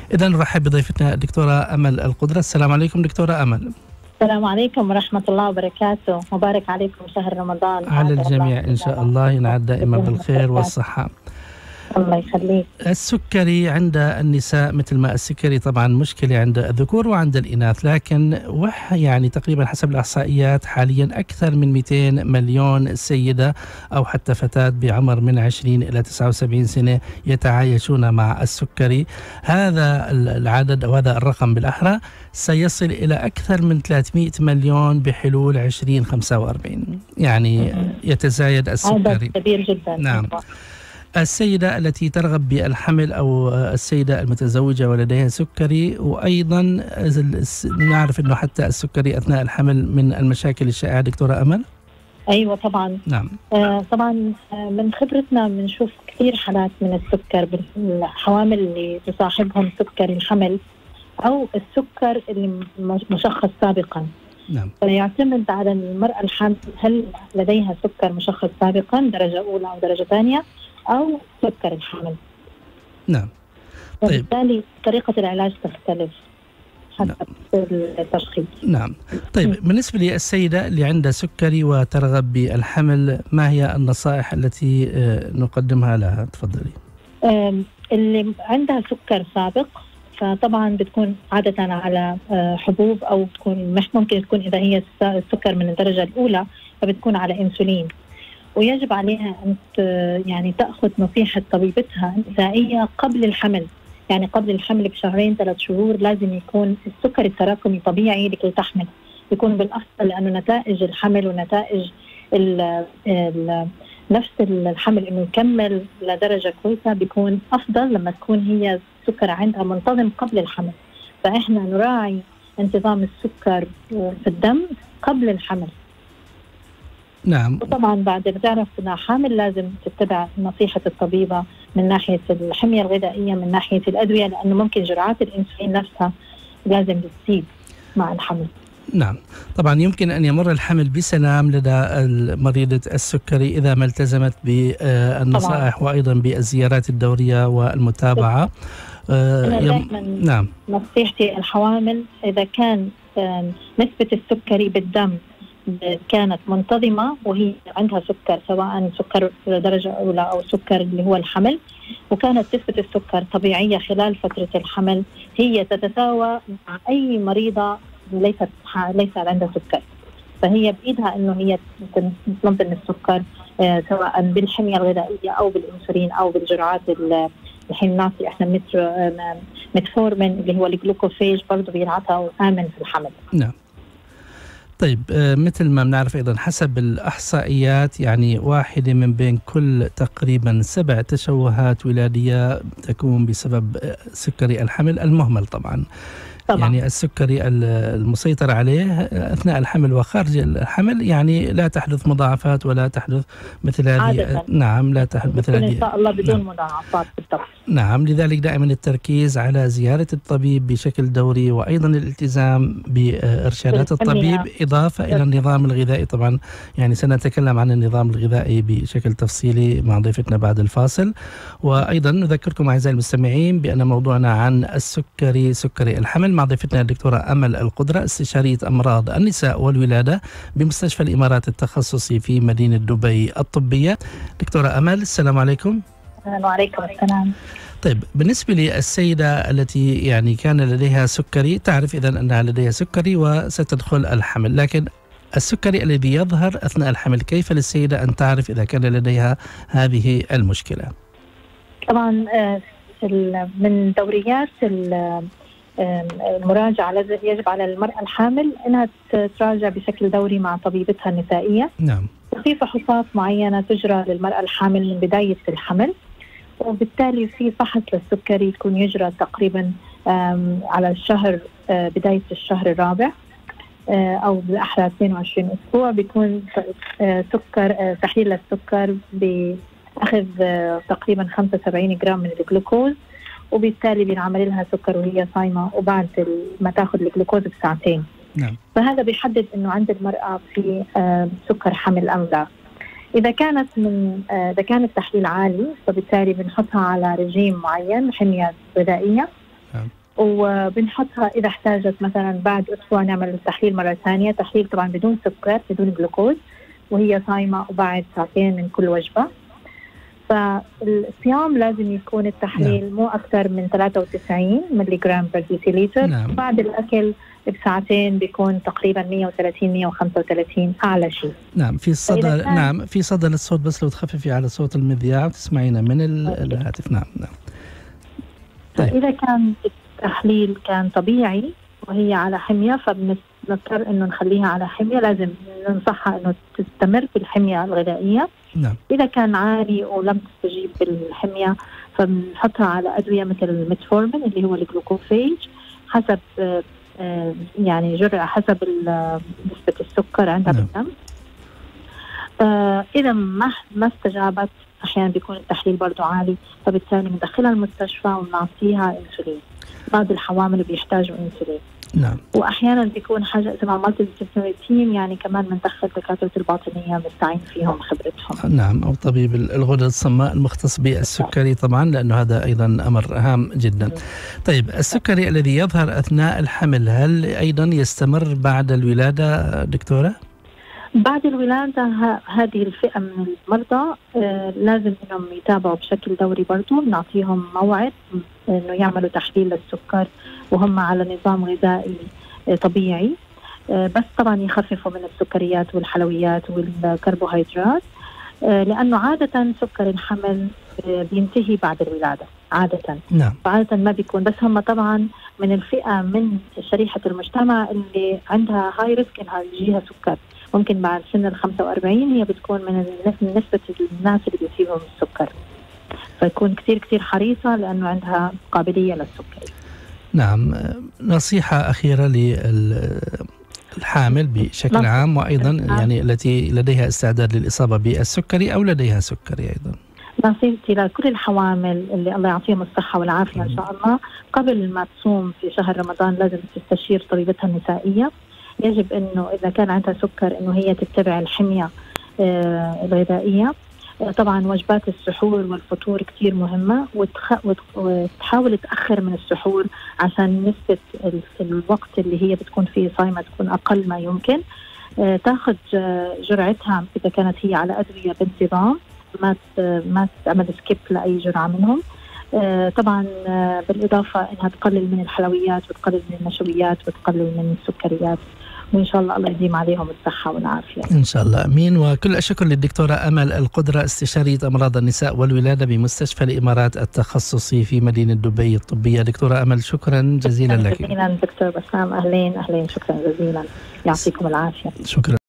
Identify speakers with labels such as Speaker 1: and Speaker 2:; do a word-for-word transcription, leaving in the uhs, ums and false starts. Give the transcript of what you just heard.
Speaker 1: إذا نرحب بضيفتنا الدكتورة أمل القدرة. السلام عليكم دكتورة أمل.
Speaker 2: السلام عليكم ورحمة الله وبركاته، مبارك عليكم شهر رمضان
Speaker 1: على الجميع إن شاء الله، ينعاد دائما بالخير والصحة.
Speaker 2: الله يخليك.
Speaker 1: السكري عند النساء مثل ما السكري طبعا مشكلة عند الذكور وعند الإناث، لكن وح يعني تقريبا حسب الإحصائيات حاليا أكثر من مئتين مليون سيدة أو حتى فتاة بعمر من عشرين إلى تسعة وسبعين سنة يتعايشون مع السكري. هذا العدد أو هذا الرقم بالأحرى سيصل إلى أكثر من ثلاثمئة مليون بحلول عشرين خمسة وأربعين، يعني يتزايد السكري.
Speaker 2: عدد كبير جدا.
Speaker 1: نعم. السيدة التي ترغب بالحمل أو السيدة المتزوجة ولديها سكري، وأيضا نعرف أنه حتى السكري أثناء الحمل من المشاكل الشائعة دكتورة أمل.
Speaker 2: أيوة طبعا.
Speaker 1: نعم.
Speaker 2: آه طبعا من خبرتنا بنشوف كثير حالات من السكر بالحوامل اللي تصاحبهم سكر الحمل أو السكر اللي مشخص سابقا.
Speaker 1: نعم.
Speaker 2: فيعتمد على المرأة الحامل هل لديها سكر مشخص سابقا درجة أولى أو درجة ثانية أو سكر الحمل.
Speaker 1: نعم. طيب.
Speaker 2: وبالتالي طريقة العلاج تختلف حسب
Speaker 1: نعم.
Speaker 2: التشخيص.
Speaker 1: نعم. طيب بالنسبة للسيدة اللي عندها سكري وترغب بالحمل، ما هي النصائح التي نقدمها لها؟ تفضلي.
Speaker 2: اللي عندها سكر سابق فطبعا بتكون عادة على حبوب أو بتكون مش ممكن تكون إذا هي السكر من الدرجة الأولى فبتكون على إنسولين، ويجب عليها أن يعني تأخذ نصيحة طبيبتها النسائية قبل الحمل، يعني قبل الحمل بشهرين ثلاث شهور لازم يكون السكر التراكمي طبيعي لكي تحمل، يكون بالأفضل لأنه نتائج الحمل ونتائج ال ال نفس الحمل إنه يكمل لدرجة كويسة بيكون أفضل لما تكون هي السكر عندها منتظم قبل الحمل. فإحنا نراعي انتظام السكر في الدم قبل الحمل.
Speaker 1: نعم.
Speaker 2: وطبعا بعد ما تعرف انها حامل لازم تتبع نصيحة الطبيبة من ناحية الحمية الغذائية، من ناحية الأدوية، لأنه ممكن جرعات الإنسولين نفسها لازم تزيد مع الحمل.
Speaker 1: نعم. طبعا يمكن أن يمر الحمل بسلام لدى مريضة السكري إذا ما التزمت بالنصائح وأيضا بالزيارات الدورية والمتابعة.
Speaker 2: أنا دائما نعم. نصيحتي الحوامل إذا كان نسبة السكري بالدم كانت منتظمة وهي عندها سكر سواء سكر درجة أولى أو سكر اللي هو الحمل، وكانت نسبة السكر طبيعية خلال فترة الحمل، هي تتساوى مع أي مريضة ليست ليس عندها سكر، فهي بإيدها إنه هي تنظم السكر آه سواء بالحمية الغذائية أو بالإنسولين أو بالجرعات الحين نعطي إحنا متر آه متفورمين اللي هو الجلوكوفيج برضه بينعطى وآمن في الحمل.
Speaker 1: نعم. طيب مثل ما بنعرف أيضا حسب الإحصائيات يعني واحدة من بين كل تقريبا سبع تشوهات ولادية تكون بسبب سكري الحمل المهمل. طبعا طبعا. يعني السكري المسيطر عليه أثناء الحمل وخارج الحمل يعني لا تحدث مضاعفات ولا تحدث مثل هذه. نعم لا تحدث مثل هذه
Speaker 2: إن شاء الله بدون نعم. مضاعفات بالضبط.
Speaker 1: نعم. لذلك دائما التركيز على زيارة الطبيب بشكل دوري وأيضا الالتزام بإرشادات الطبيب إضافة إلى النظام الغذائي. طبعا يعني سنتكلم عن النظام الغذائي بشكل تفصيلي مع ضيفتنا بعد الفاصل. وأيضا نذكركم أعزائي المستمعين بأن موضوعنا عن السكري سكري الحمل مع ضيفتنا الدكتورة أمل القدرة، استشارية أمراض النساء والولادة بمستشفى الإمارات التخصصي في مدينة دبي الطبية. دكتورة أمل السلام عليكم.
Speaker 2: وعليكم السلام.
Speaker 1: طيب بالنسبة للسيدة التي يعني كان لديها سكري، تعرف إذن أنها لديها سكري وستدخل الحمل، لكن السكري الذي يظهر أثناء الحمل كيف للسيدة أن تعرف إذا كان لديها هذه المشكلة؟
Speaker 2: طبعا من دوريات المراجعة يجب على المرأة الحامل أنها تراجع بشكل دوري مع طبيبتها النسائية.
Speaker 1: نعم.
Speaker 2: في فحوصات معينة تجرى للمرأة الحامل من بداية الحمل، وبالتالي في فحص للسكري يكون يجرى تقريبا على الشهر بداية الشهر الرابع أو بالأحرى اثنين وعشرين أسبوع بيكون سكر تحليل السكر بأخذ تقريبا خمسة وسبعين جرام من الجلوكوز، وبالتالي بينعمل لها سكر وهي صايمة وبعد ما تاخذ الجلوكوز بساعتين.
Speaker 1: نعم.
Speaker 2: فهذا بيحدد إنه عند المرأة في سكر حمل أم لا. إذا كانت من إذا كان التحليل عالي فبالتالي بنحطها على رجيم معين حمية غذائية.
Speaker 1: نعم.
Speaker 2: وبنحطها إذا احتاجت مثلا بعد أسبوع نعمل التحليل مرة ثانية، تحليل طبعا بدون سكر بدون جلوكوز وهي صايمة وبعد ساعتين من كل وجبة. فالصيام لازم يكون التحليل نعم. مو أكثر من ثلاثة وتسعين ملي جرام بر ديسيليتر. نعم. بعد الأكل بساعتين بيكون تقريبا مية وثلاثين مية وخمسة وثلاثين أعلى شيء.
Speaker 1: نعم في صدى نعم في صدى للصوت، بس لو تخففي على صوت المذياع وتسمعينا من الهاتف. نعم نعم.
Speaker 2: طيب. إذا كان التحليل كان طبيعي وهي على حمية فبنضطر إنه نخليها على حمية، لازم ننصحها إنه تستمر في الحمية الغذائية.
Speaker 1: نعم.
Speaker 2: إذا كان عالي ولم تستجيب بالحمية فبنحطها على أدوية مثل الميتفورمين اللي هو الجلوكوفيج حسب يعني جرعة حسب نسبة السكر عندها
Speaker 1: نعم.
Speaker 2: بالدم. آه إذا ما ما استجابت أحيانا بيكون التحليل برضو عالي، فبالتالي بندخلها المستشفى ونعطيها إنسولين. بعض الحوامل بيحتاجوا إنسولين.
Speaker 1: نعم.
Speaker 2: وأحيانا بيكون حاجة اسمها مالتي ديسيبلينري تيم، يعني كمان بندخل دكاترة الباطنية بنستعين فيهم خبرتهم.
Speaker 1: نعم، أو طبيب الغدد الصماء المختص بالسكري طبعا، لأنه هذا أيضا أمر هام جدا. طيب السكري الذي يظهر أثناء الحمل هل أيضا يستمر بعد الولادة دكتورة؟
Speaker 2: بعد الولادة هذه الفئة من المرضى آه لازم إنهم يتابعوا بشكل دوري برضو، نعطيهم موعد إنه يعملوا تحليل للسكر وهم على نظام غذائي آه طبيعي، آه بس طبعا يخففوا من السكريات والحلويات والكربوهيدرات، آه لأنه عادة سكر الحمل آه بينتهي بعد الولادة عادة.
Speaker 1: نعم.
Speaker 2: عادة ما بيكون، بس هم طبعا من الفئة من شريحة المجتمع اللي عندها هاي ريسك إنها يجيها سكر. ممكن بعد سن ال خمسة وأربعين هي بتكون من نسبة الناس اللي بيصيبهم السكر، فيكون كثير كثير حريصة لأنه عندها قابلية للسكري.
Speaker 1: نعم، نصيحة أخيرة للحامل بشكل نعم. عام، وأيضا نعم. يعني التي لديها استعداد للإصابة بالسكري أو لديها سكري أيضا.
Speaker 2: نصيحتي لكل الحوامل اللي الله يعطيهم الصحة والعافية إن شاء الله، قبل ما تصوم في شهر رمضان لازم تستشير طبيبتها النسائية. يجب إنه إذا كان عندها سكر إنه هي تتبع الحمية آه الغذائية. آه طبعا وجبات السحور والفطور كتير مهمة، وتخ... وتحاول تأخر من السحور عشان نسبة الوقت اللي هي بتكون فيه صايمة تكون أقل ما يمكن. آه تاخذ جرعتها إذا كانت هي على أدوية بانتظام، ما ما تعمل سكيب لأي جرعة منهم. آه طبعا آه بالإضافة إنها تقلل من الحلويات وتقلل من النشويات وتقلل من السكريات، وإن شاء الله الله يديم عليهم الصحة والعافية
Speaker 1: إن شاء الله. أمين. وكل الشكر للدكتورة أمل القدرة، استشارية أمراض النساء والولادة بمستشفى الإمارات التخصصي في مدينة دبي الطبية. دكتورة أمل شكرا جزيلا لك.
Speaker 2: جزيلا دكتور بسام، أهلين أهلين، شكرا جزيلا، يعطيكم العافية.
Speaker 1: شكرا.